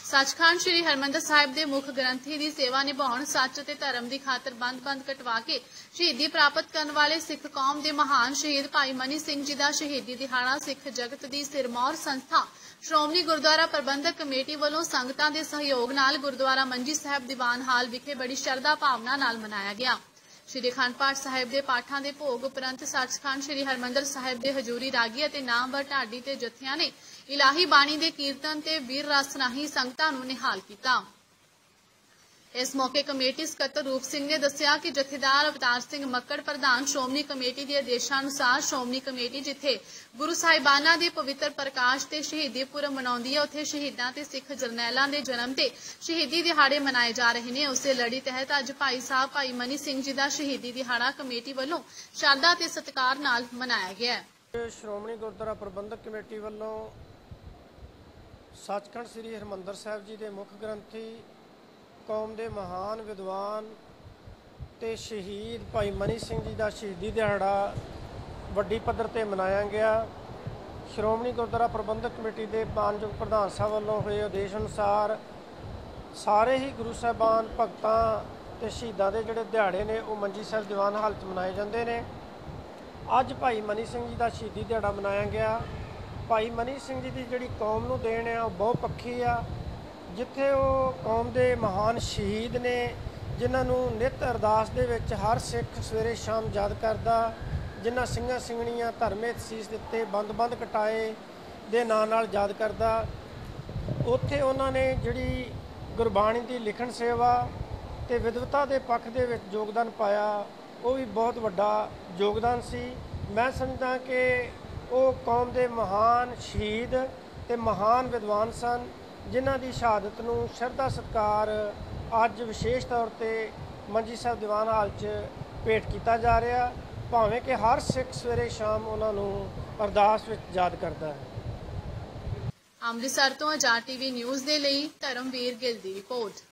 सचखंड श्री हरमंदर साहिब के मुख ग्रंथी की सेवा निभाउण सच ते धर्म की खातर बंद कटवा के शहीदी प्राप्त करने वाले सिख कौम के महान शहीद भाई मनी सिंह जी का शहीदी दिहाड़ा सिख जगत की सिरमौर संस्था श्रोमणी गुरुद्वारा प्रबंधक कमेटी वालों संगतां के सहयोग नाल गुरुद्वारा मंजी साहिब दीवान हाल विखे बड़ी शरधा भावना नाल मनाया गया। श्री अखंड पाठ साहिब के पाठां के भोग उपरंत सचखंड श्री हरमंदर साहिब के हजूरी रागी और नामवर ढाडी ते जत्थियां ने इलाही बाणी के कीर्तन ते वीर रस राही संगतां नूं निहाल किया। इस मौके कमेटी सकत्तर रूप सिंह ने दस्सिया कि जथेदार अवतार सिंह मक्कड़ प्रधान श्रोमणी कमेटी के आदेशानुसार श्रोमणी कमेटी जिथे गुरु साहिबाना के पवित्र प्रकाश ते शहीदी पुरब मनाउंदी है उत्थे शहीदां ते सिख जरनैलां दे जन्म ते शहीदी दिहाड़े मनाए जा रहे हैं। उसे लड़ी तहत अज भाई साहब भाई मनी सिंह जी का शहीदी दिहाड़ा कमेटी वालों श्रद्धा ते सत्कार नाल मनाया गया है। श्रोमणी गुरुद्वारा प्रबंधक कमेटी वालों सचखंड श्री हरमंदर साहिब जी के मुख ग्रंथी कौम के महान विद्वान ते शहीद भाई मनी सिंह जी का शहीदी दिहाड़ा वड्डी पद्धर ते मनाया गया। श्रोमणी गुरुद्वारा प्रबंधक कमेटी के मानयोग प्रधान साहब वालों हुए आदेश अनुसार सारे ही गुरु साहिबान भगतां ते शहीदां दे जिहड़े दिहाड़े ने वो मंजी साहिब दीवान हाल च मनाए जाते हैं। अज भाई मनी सिंह जी का शहीदी दिहाड़ा मनाया गया। भाई मनी सिंह जी की जिहड़ी कौम नूं देन आ बहुत पक्की आ, जिथे वो कौम के महान शहीद ने जिन्होंने नित अरदास दे विच हर सिख सवेरे शाम याद करता, जिन्हां ਸਿੰਘਾਂ ਸਿੰਘਣੀਆਂ धर्मे सीस दिते बंद बंद कटाए दे नाल नाल याद करता। उत्थे उन्होंने जिहड़ी गुरबाणी की लिखण सेवा ते विद्वता के पक्ष दे विच योगदान पाया, वो भी बहुत वड्डा योगदान सी। मैं समझदा कि वो कौम के महान शहीद ते महान विद्वान सन, जिन्हां दी शहादत नूं शरधा सत्कार अज विशेष तौर पर मंजी साहिब दीवान हाल च भेंट किया जा रहा, भावें कि हर सिख सवेरे शाम उन्होंने अरदास विच याद करता है। अमृतसर तो आजाद टीवी न्यूज़ के लिए धर्मवीर गिल की रिपोर्ट।